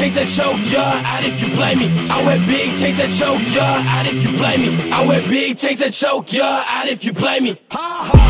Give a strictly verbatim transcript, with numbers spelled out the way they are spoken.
chains that choke ya out if you play me. I wear big chains that choke ya out if you play me. I wear big chains that choke ya out if you play me. Ha ha.